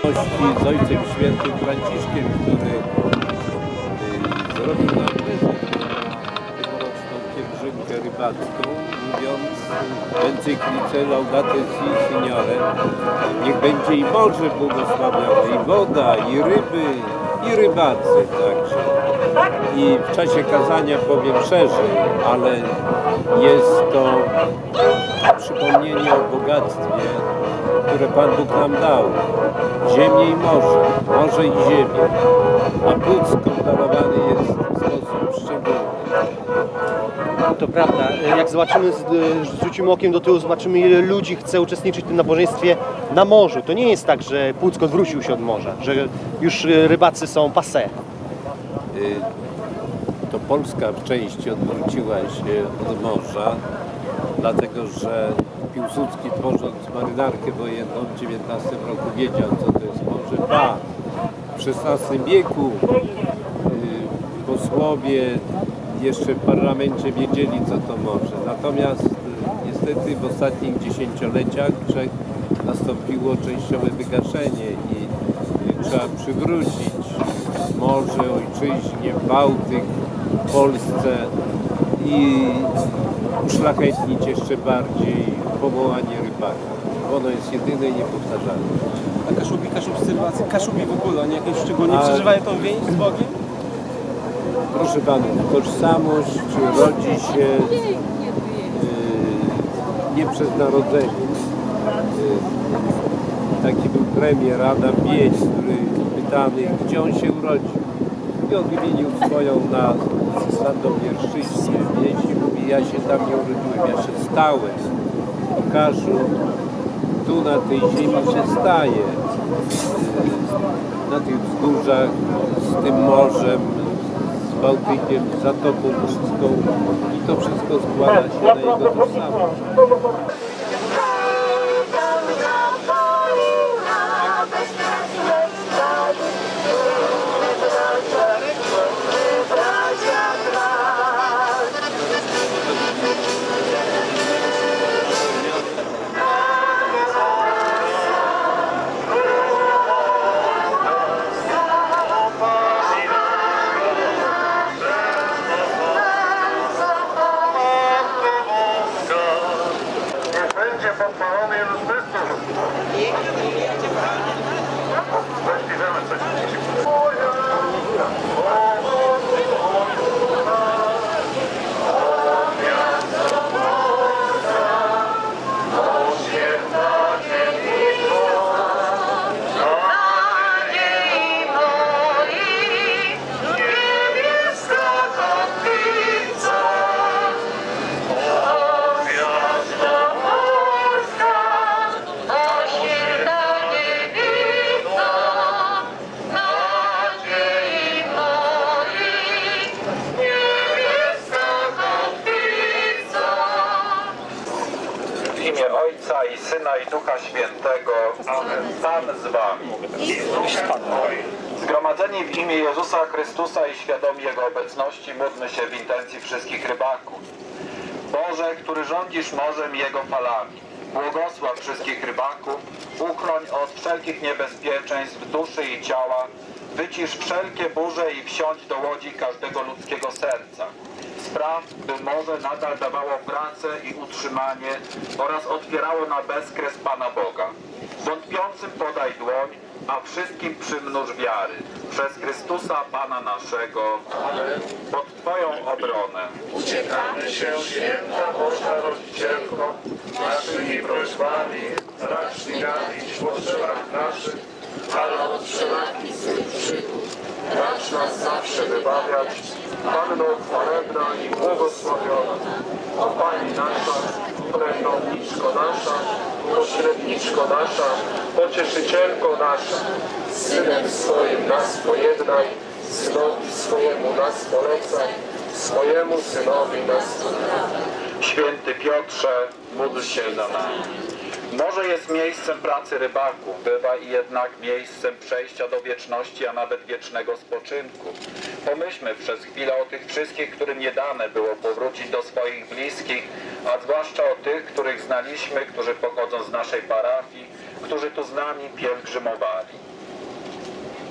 Z Ojcem Świętym Franciszkiem, który zrobił nam tegoroczną pielgrzymkę rybacką, mówiąc w encyklice Laudate Si Signore: niech będzie i morze błogosławione, i woda, i ryby, i rybacy także. I w czasie kazania powiem szerzej, ale jest to przypomnienie o bogactwie, które Pan Bóg nam dał. Ziemię i morze, morze i ziemię. A Puck obdarowany jest w sposób szczególny. To prawda. Jak zobaczymy, rzucimy okiem do tyłu, zobaczymy, ile ludzi chce uczestniczyć w tym nabożeństwie na morzu. To nie jest tak, że Puck odwrócił się od morza, że już rybacy są passé. To Polska w części odwróciła się od morza, dlatego że Piłsudski, tworząc marynarkę wojenną w 19 roku, wiedział, co to jest morze. W XVI wieku posłowie jeszcze w parlamencie wiedzieli, co to morze. Natomiast niestety w ostatnich dziesięcioleciach w Czech nastąpiło częściowe wygaszenie i trzeba przywrócić morze ojczyźnie, Bałtyk, Polsce i uszlachetnić jeszcze bardziej powołanie rybaka. Ono jest jedyne i niepowtarzalne. A kaszubscy rybacy, Kaszubi w ogóle, oni jakieś szczególnie przeżywają tą więź z Bogiem? Proszę panów, tożsamość rodzi się nie przez narodzenie. Taki był premier Adam Bień, który pytany, gdzie on się urodził. I on wymienił swoją nazwę, Sandomierszczyźnie. Bień mówi: ja się tam nie urodziłem, ja się stałem. Kaszub tu na tej ziemi się staje. Na tych wzgórzach, z tym morzem, z Bałtykiem, z Zatoką Pucką. I to wszystko składa się na jego tożsamość. W imię Ojca i Syna i Ducha Świętego. Amen. Pan z wami. Zgromadzeni w imię Jezusa Chrystusa i świadomi Jego obecności, módlmy się w intencji wszystkich rybaków. Boże, który rządzisz morzem i jego falami, błogosław wszystkich rybaków, uchroń od wszelkich niebezpieczeństw duszy i ciała, wycisz wszelkie burze i wsiądź do łodzi każdego ludzkiego serca. Spraw, by morze nadal dawało pracę i utrzymanie oraz otwierało na bezkres Pana Boga. Wątpiącym podaj dłoń, a wszystkim przymnóż wiary. Przez Chrystusa Pana naszego. Amen. Pod Twoją obronę uciekamy się, święta Boża Rodzicielko, naszymi prośbami racz gadzić w potrzebach naszych, ale od wszelakich złych przygód racz nas zawsze wybawiać. Panno chwalebna i błogosławiona, o Pani nasza, krewniczko nasza, pośredniczko nasza, pocieszycielko nasza, z Synem swoim nas pojednaj, Synowi swojemu nas polecaj, swojemu Synowi nas polecaj. Święty Piotrze, módl się za nami. Morze jest miejscem pracy rybaków, bywa i jednak miejscem przejścia do wieczności, a nawet wiecznego spoczynku. Pomyślmy przez chwilę o tych wszystkich, którym nie dane było powrócić do swoich bliskich, a zwłaszcza o tych, których znaliśmy, którzy pochodzą z naszej parafii, którzy tu z nami pielgrzymowali.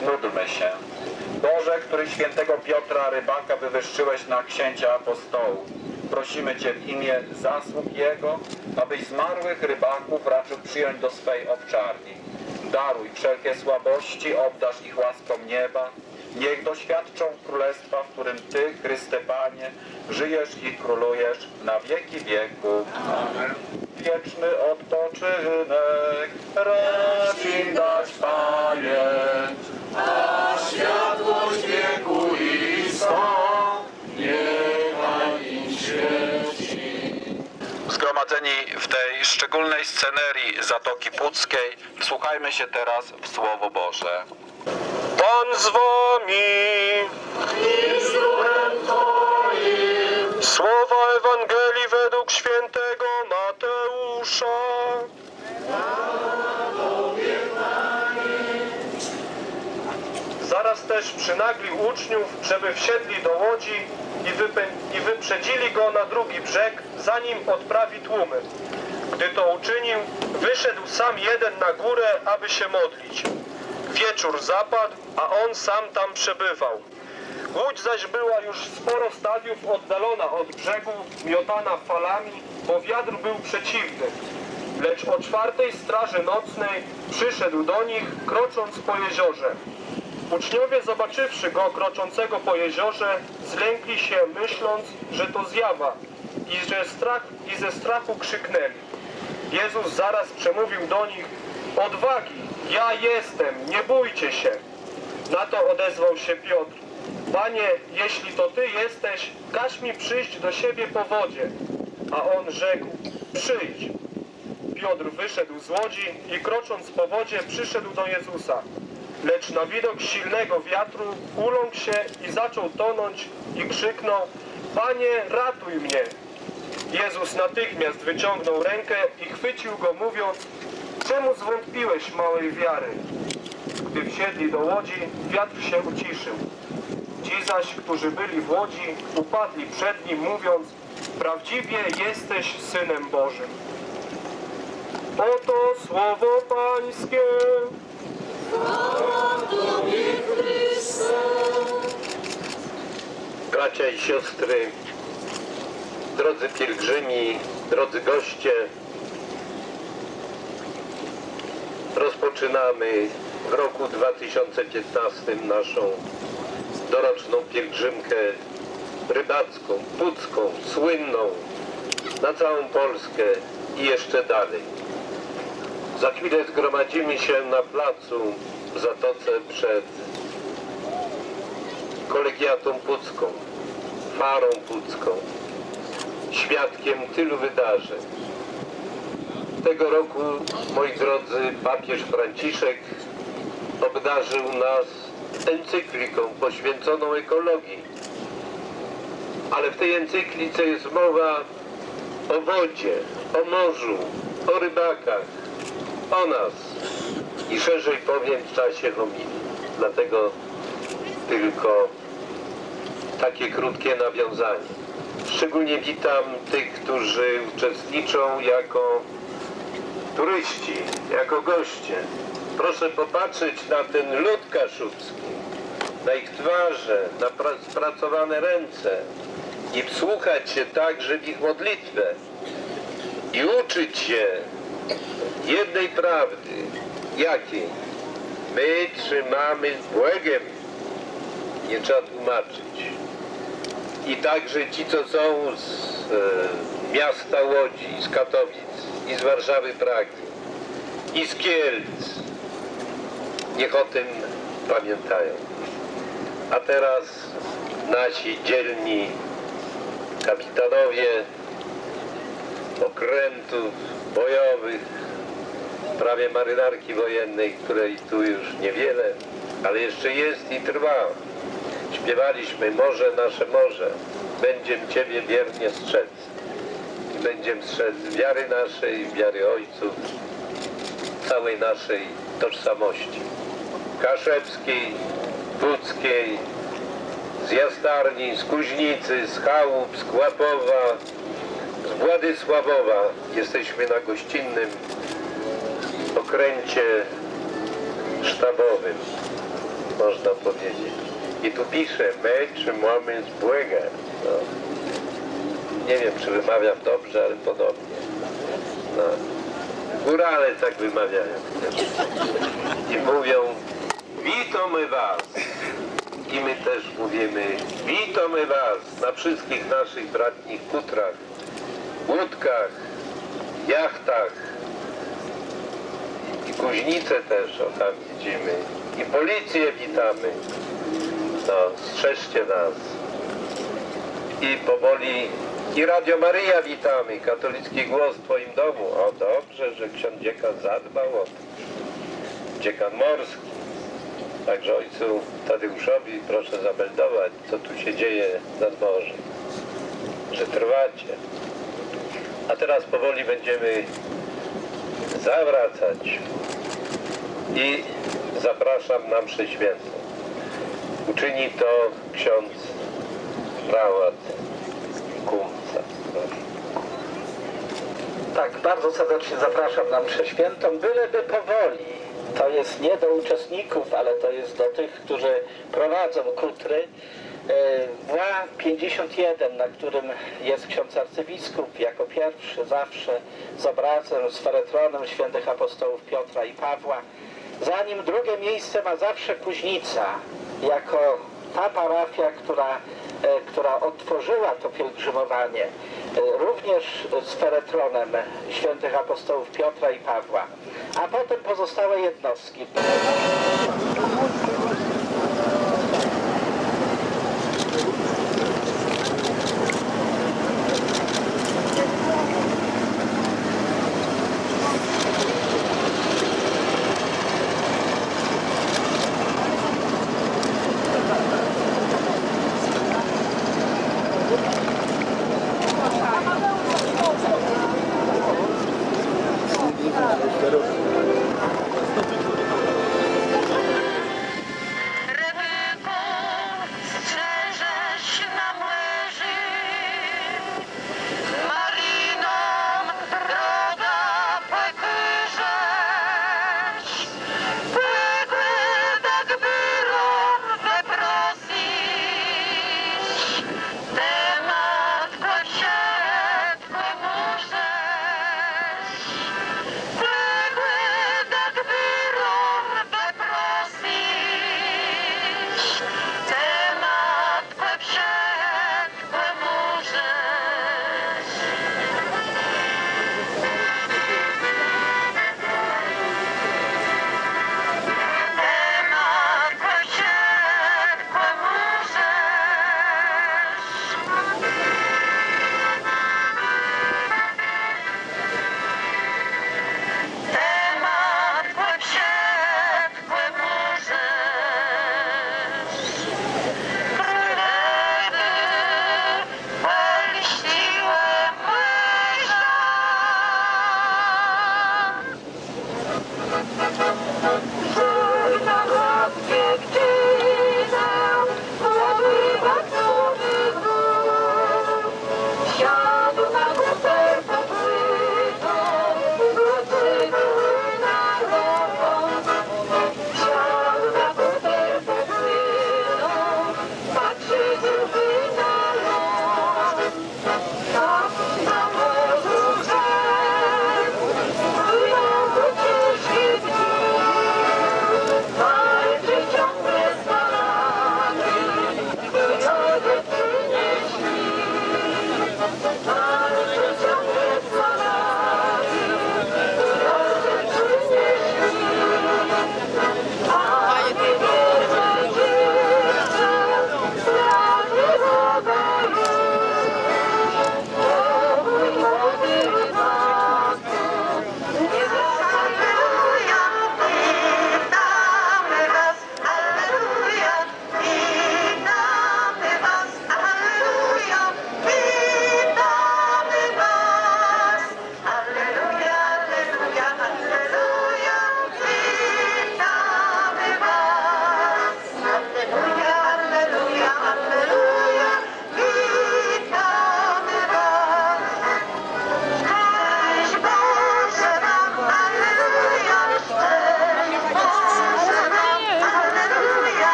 Módlmy się. Boże, który świętego Piotra Rybaka wywyższyłeś na księcia apostołów, prosimy Cię w imię zasług Jego, abyś zmarłych rybaków raczył przyjąć do swej owczarni. Daruj wszelkie słabości, obdarz ich łaską nieba. Niech doświadczą królestwa, w którym Ty, Chryste Panie, żyjesz i królujesz na wieki wieków. Amen. Wieczny odpoczynek racz im dać, Panie, a światłość wieku niechaj im świeci. Zgromadzeni w tej szczególnej scenerii Zatoki Puckiej, wsłuchajmy się teraz w Słowo Boże. Pan z wami i z duchem twoim. Słowa Ewangelii według świętego Mateusza. Zaraz też przynaglił uczniów, żeby wsiedli do łodzi i wyprzedzili go na drugi brzeg, zanim odprawi tłumy. Gdy to uczynił, wyszedł sam jeden na górę, aby się modlić. Wieczór zapadł, a on sam tam przebywał. Łódź zaś była już sporo stadiów oddalona od brzegu, miotana falami, bo wiatr był przeciwny. Lecz o 4:00 straży nocnej przyszedł do nich, krocząc po jeziorze. Uczniowie, zobaczywszy go kroczącego po jeziorze, zlękli się, myśląc, że to zjawa, i ze strachu krzyknęli. Jezus zaraz przemówił do nich: odwagi, ja jestem, nie bójcie się. Na to odezwał się Piotr: Panie, jeśli to Ty jesteś, każ mi przyjść do siebie po wodzie. A on rzekł: przyjdź. Piotr wyszedł z łodzi i krocząc po wodzie przyszedł do Jezusa. Lecz na widok silnego wiatru uląkł się i zaczął tonąć i krzyknął: Panie, ratuj mnie. Jezus natychmiast wyciągnął rękę i chwycił go, mówiąc: czemu zwątpiłeś, małej wiary? Gdy wsiedli do łodzi, wiatr się uciszył. Ci zaś, którzy byli w łodzi, upadli przed nim, mówiąc: prawdziwie jesteś Synem Bożym. Oto słowo Pańskie. Bracia i siostry, drodzy pielgrzymi, drodzy goście, rozpoczynamy w roku 2015 naszą doroczną pielgrzymkę rybacką, pucką, słynną na całą Polskę i jeszcze dalej. Za chwilę zgromadzimy się na placu w Zatoce przed kolegiatą pucką, farą pucką, świadkiem tylu wydarzeń. Tego roku, moi drodzy, papież Franciszek obdarzył nas encykliką poświęconą ekologii. Ale w tej encyklice jest mowa o wodzie, o morzu, o rybakach, o nas i szerzej powiem w czasie homilii. Dlatego tylko takie krótkie nawiązanie. Szczególnie witam tych, którzy uczestniczą jako turyści, jako goście. Proszę popatrzeć na ten lud kaszubski, na ich twarze, na spracowane ręce i wsłuchać się także w ich modlitwę i uczyć się jednej prawdy. Jakiej? My trzymamy z Błegiem. Nie trzeba tłumaczyć. I także ci, co są z miasta Łodzi, z Katowic, i z Warszawy, Pragi, i z Kielc, niech o tym pamiętają. A teraz nasi dzielni kapitanowie okrętów bojowych, prawie marynarki wojennej, której tu już niewiele, ale jeszcze jest i trwa. Śpiewaliśmy: morze, nasze morze, będziem Ciebie wiernie strzec. I będziem strzec wiary naszej, wiary ojców, całej naszej tożsamości. Kaszebskiej, puckiej, z Jastarni, z Kuźnicy, z Chałup, z Kłapowa, z Władysławowa. Jesteśmy na gościnnym okręcie sztabowym. można powiedzieć. I tu pisze, my trzymamy zbłęgę. No. Nie wiem, czy wymawiam dobrze, ale podobnie. No. Górale tak wymawiają. I mówią, witamy was. I my też mówimy, witamy was na wszystkich naszych bratnich kutrach, łódkach, jachtach. I Kuźnice też, o tam widzimy. I policję witamy. No, strzeżcie nas. I powoli i Radio Maryja witamy, katolicki głos w Twoim domu. O, dobrze, że ksiądz dziekan zadbał o to. Dziekan morski. Także ojcu Tadeuszowi proszę zameldować, co tu się dzieje nad morzem. Że trwacie. A teraz powoli będziemy zawracać. I zapraszam na mszę świętą. Uczyni to ksiądz prałat Kumca. Tak, bardzo serdecznie zapraszam na mszę świętą, byleby powoli. To jest nie do uczestników, ale to jest do tych, którzy prowadzą kutry. Mła 51, na którym jest ksiądz arcybiskup jako pierwszy zawsze z obrazem, z feretronem świętych apostołów Piotra i Pawła. Za nim drugie miejsce ma zawsze Kuźnica, jako ta parafia, która otworzyła to pielgrzymowanie, również z feretronem świętych apostołów Piotra i Pawła, a potem pozostałe jednostki. Płygły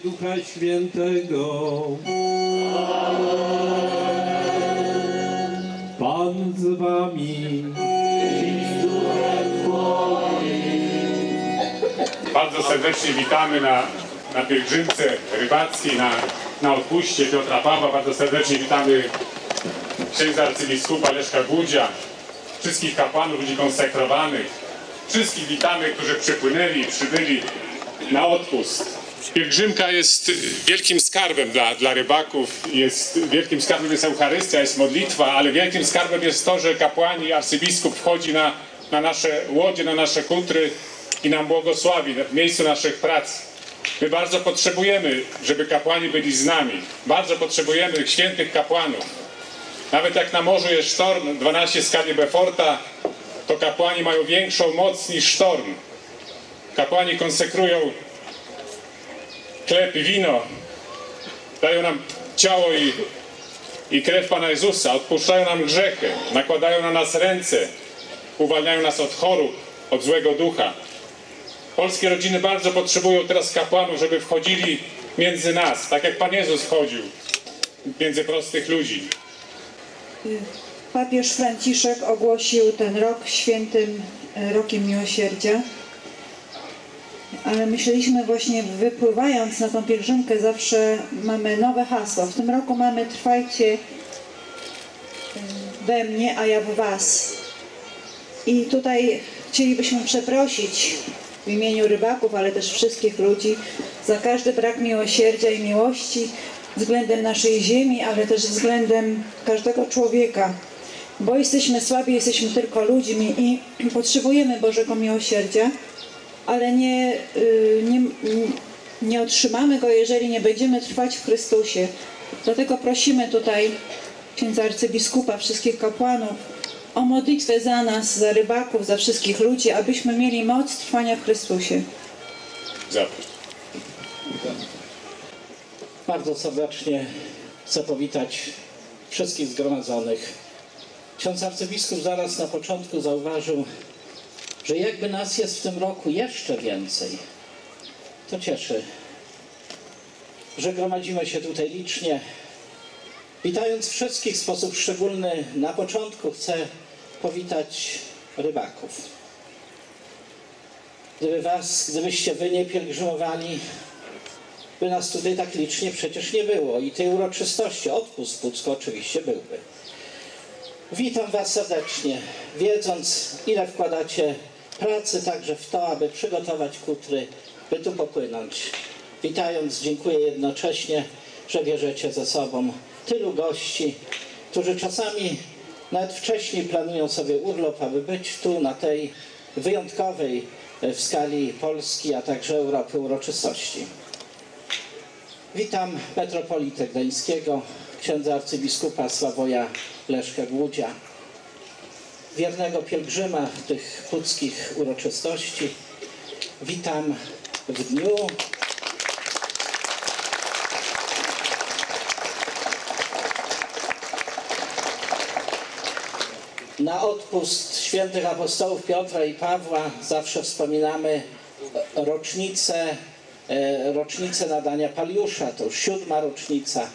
Ducha Świętego. Pan z wami. Bardzo serdecznie witamy na pielgrzymce rybackiej, na odpuście Piotra Pawła. Bardzo serdecznie witamy księdza arcybiskupa Leszka Gudzia, wszystkich kapłanów, ludzi konsekrowanych. Wszystkich witamy, którzy przybyli na odpust. Pielgrzymka jest wielkim skarbem dla rybaków, wielkim skarbem jest Eucharystia, jest modlitwa, ale wielkim skarbem jest to, że kapłani, arcybiskup wchodzi na nasze łodzie, na nasze kutry i nam błogosławi w miejscu naszych prac. My bardzo potrzebujemy, żeby kapłani byli z nami. Bardzo potrzebujemy świętych kapłanów. Nawet jak na morzu jest sztorm, 12 skali Beauforta, to kapłani mają większą moc niż sztorm. Kapłani konsekrują chleb i wino, dają nam ciało i krew Pana Jezusa, odpuszczają nam grzechy, nakładają na nas ręce, uwalniają nas od chorób, od złego ducha. Polskie rodziny bardzo potrzebują teraz kapłanów, żeby wchodzili między nas, tak jak Pan Jezus wchodził między prostych ludzi. Papież Franciszek ogłosił ten rok świętym rokiem miłosierdzia, ale myśleliśmy właśnie, wypływając na tą pielgrzymkę, zawsze mamy nowe hasło. W tym roku mamy: trwajcie we mnie, a ja w was. I tutaj chcielibyśmy przeprosić w imieniu rybaków, ale też wszystkich ludzi za każdy brak miłosierdzia i miłości względem naszej ziemi, ale też względem każdego człowieka. Bo jesteśmy słabi, jesteśmy tylko ludźmi i potrzebujemy Bożego miłosierdzia, ale nie otrzymamy go, jeżeli nie będziemy trwać w Chrystusie. Dlatego prosimy tutaj księdza arcybiskupa, wszystkich kapłanów o modlitwę za nas, za rybaków, za wszystkich ludzi, abyśmy mieli moc trwania w Chrystusie. Zapraszam. Bardzo serdecznie chcę powitać wszystkich zgromadzonych. Ksiądz arcybiskup zaraz na początku zauważył, że jakby nas jest w tym roku jeszcze więcej. To cieszy, że gromadzimy się tutaj licznie. Witając wszystkich w sposób szczególny, na początku chcę powitać rybaków. Gdybyście wy nie pielgrzymowali, by nas tutaj tak licznie przecież nie było i tej uroczystości, odpust Pucko oczywiście byłby. Witam was serdecznie, wiedząc, ile wkładacie pracy także w to, aby przygotować kutry, by tu popłynąć. Witając, dziękuję jednocześnie, że bierzecie ze sobą tylu gości, którzy czasami nawet wcześniej planują sobie urlop, aby być tu na tej wyjątkowej w skali Polski, a także Europy uroczystości. Witam metropolitę gdańskiego, księdza arcybiskupa Sławoja Leszka Gudzia, wiernego pielgrzyma tych puckich uroczystości. Witam w dniu na odpust świętych apostołów Piotra i Pawła. Zawsze wspominamy rocznicę nadania Paliusza, to już 7. rocznica.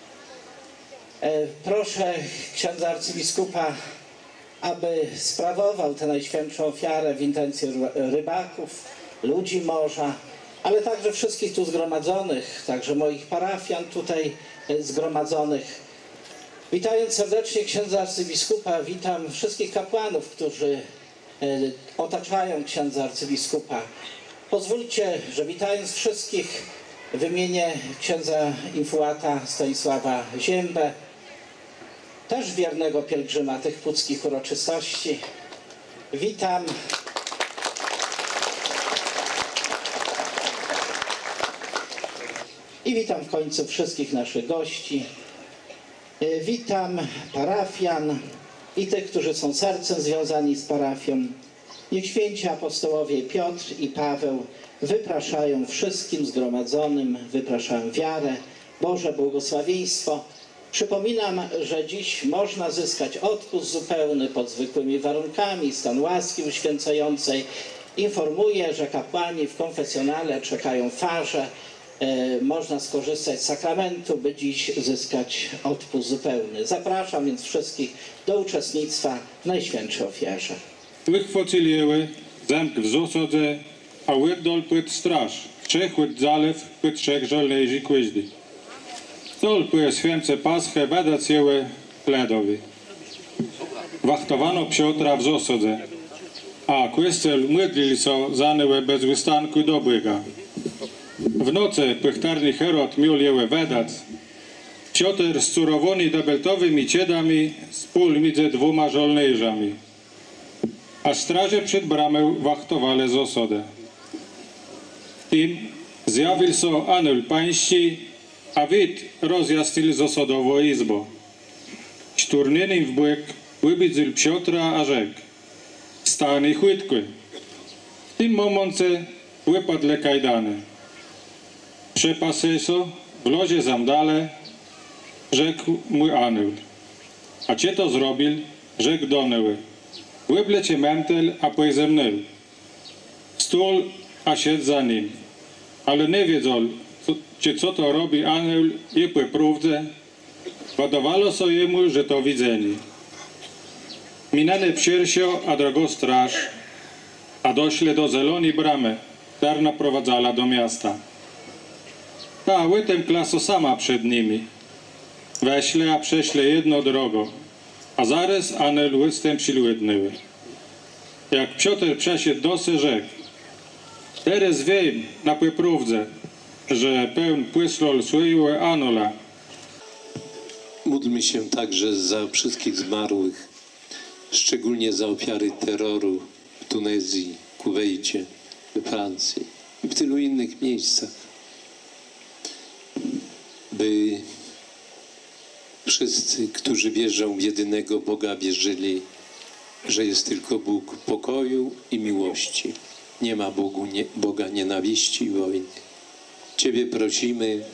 Proszę księdza arcybiskupa, aby sprawował tę najświętszą ofiarę w intencji rybaków, ludzi morza, ale także wszystkich tu zgromadzonych, także moich parafian tutaj zgromadzonych. Witając serdecznie księdza arcybiskupa, witam wszystkich kapłanów, którzy otaczają księdza arcybiskupa. Pozwólcie, że witając wszystkich wymienię księdza infułata Stanisława Ziębę, też wiernego pielgrzyma tych puckich uroczystości. Witam i witam w końcu wszystkich naszych gości. Witam parafian i tych, którzy są sercem związani z parafią. Niech święci apostołowie Piotr i Paweł wypraszają wszystkim zgromadzonym, wypraszają wiarę, Boże błogosławieństwo. Przypominam, że dziś można zyskać odpust zupełny pod zwykłymi warunkami, stan łaski uświęcającej. Informuję, że kapłani w konfesjonale czekają w farze można skorzystać z sakramentu, by dziś zyskać odpust zupełny. Zapraszam więc wszystkich do uczestnictwa w Najświętszej Ofierze. Wychwociliły zamk w Zosodze, a łydol pyt straż, trzech łyd zalew, pyt trzech żołnierzy kłyźdy. Stol pyje święce paschę, wedac jeły ledowy. Wachtowano Piotra w Zosodze, a kłyscel mydlili so zanyłe bez wystanku do błyga. W nocy pychtarny Herod miał jełe wedac. Piotr z curowoni debeltowymi ciedami spól między dwoma żołnierzami. A straże przed bramę wachtowale z osodę. Tym zjawił so anioł pański, a wid rozjasnil z osodowo izbo. Szturnienym w błyk wybidził Piotra, a rzekł: stany chwytkły. W tym momencie wypadły kajdany. Przepasy so, w lozie zamdale, rzekł mój anioł. A cie to zrobił, rzekł doneły. Wyblecie mentel, a pojzemnęł. Stół, a siedź za nim. Ale nie wiedzą, co to robi anioł i po próbce. Wadowalo so jemu, że to widzeni. Minane psiersio, a drogo straż, a doszli do zeloni bramy, która naprowadzała do miasta. Ta łytem klaso sama przed nimi. Weśle, a prześle jedno drogo, a zaraz anioł łystem przyludnyły. Jak Piotr przeszedł dosy, rzekł: teraz wiem na płyprówce, że pełn płyslol słyły anola. Módlmy się także za wszystkich zmarłych, szczególnie za ofiary terroru w Tunezji, Kuwejcie, we Francji i w tylu innych miejscach. By wszyscy, którzy wierzą w jedynego Boga, wierzyli, że jest tylko Bóg pokoju i miłości. Nie ma Boga nienawiści i wojny. Ciebie prosimy,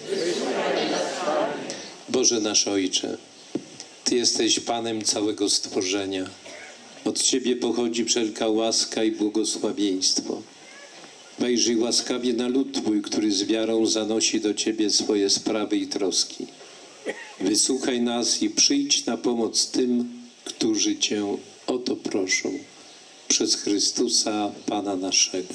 Boże nasz Ojcze, Ty jesteś Panem całego stworzenia. Od Ciebie pochodzi wszelka łaska i błogosławieństwo. Wejrzyj łaskawie na lud Twój, który z wiarą zanosi do Ciebie swoje sprawy i troski. Wysłuchaj nas i przyjdź na pomoc tym, którzy Cię o to proszą. Przez Chrystusa, Pana naszego.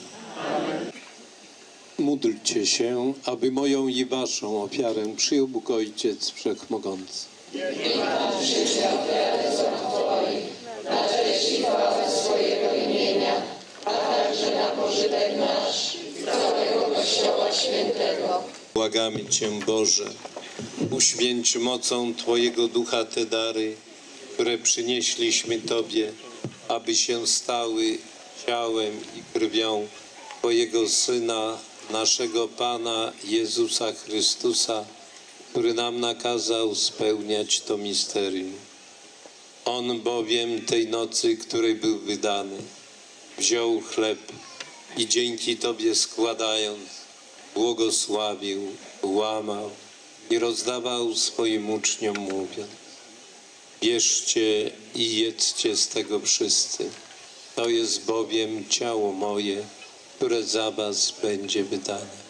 Módlcie się, aby moją i waszą ofiarę przyjął Bóg Ojciec Wszechmogący. Niech Pan przyjdzie ofiarę za Twoich, na cześć i chwałę swojego imienia, a także na pożytek nasz i całego Kościoła Świętego. Błagamy Cię, Boże, uświęć mocą Twojego Ducha te dary, które przynieśliśmy Tobie, aby się stały ciałem i krwią Twojego Syna, naszego Pana Jezusa Chrystusa, który nam nakazał spełniać to misterium. On bowiem tej nocy, której był wydany, wziął chleb i dzięki Tobie składając, błogosławił, łamał i rozdawał swoim uczniom, mówiąc: bierzcie i jedzcie z tego wszyscy. To jest bowiem ciało moje, które za was będzie wydane.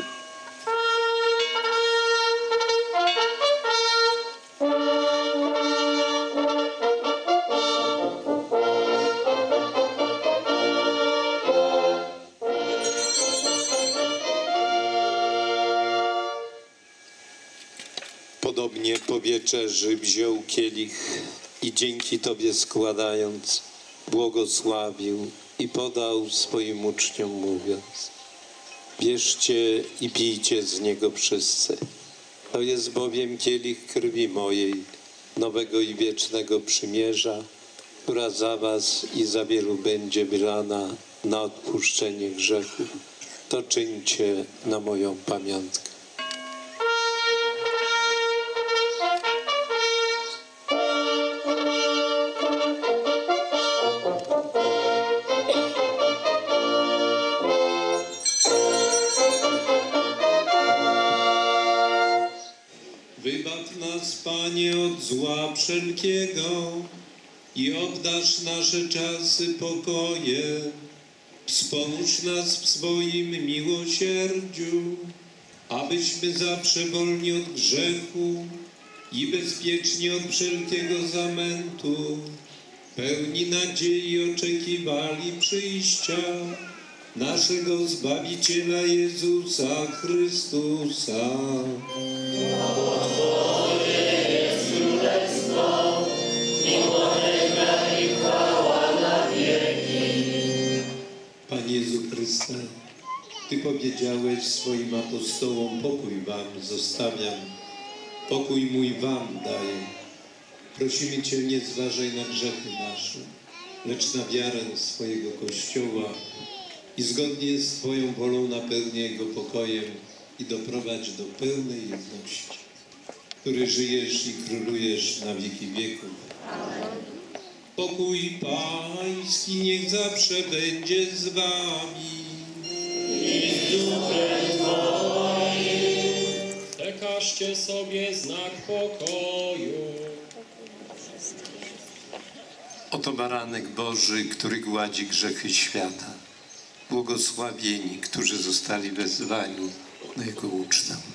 Podobnie po wieczerzy wziął kielich i dzięki Tobie składając, błogosławił i podał swoim uczniom, mówiąc: bierzcie i pijcie z niego wszyscy. To jest bowiem kielich krwi mojej, nowego i wiecznego przymierza, która za was i za wielu będzie wylana na odpuszczenie grzechów. To czyńcie na moją pamiątkę. Wybacz nas, Panie, od zła wszelkiego i obdarz nasze czasy pokojem. Wspomóż nas w swoim miłosierdziu, abyśmy zawsze wolni od grzechu i bezpieczni od wszelkiego zamętu, pełni nadziei oczekiwali przyjścia naszego Zbawiciela Jezusa Chrystusa. Panie Jezu Chryste, Ty powiedziałeś swoim apostołom: pokój wam zostawiam, pokój mój wam daję. Prosimy Cię, nie zważaj na grzechy nasze, lecz na wiarę swojego Kościoła i zgodnie z Twoją wolą napełnij Jego pokojem i doprowadź do pełnej jedności, który żyjesz i królujesz na wieki wieków. Pokój Pański niech zawsze będzie z Wami. I z duchem Twoim. Przekażcie sobie znak pokoju. Oto baranek Boży, który gładzi grzechy świata. Błogosławieni, którzy zostali wezwani na Jego ucztę.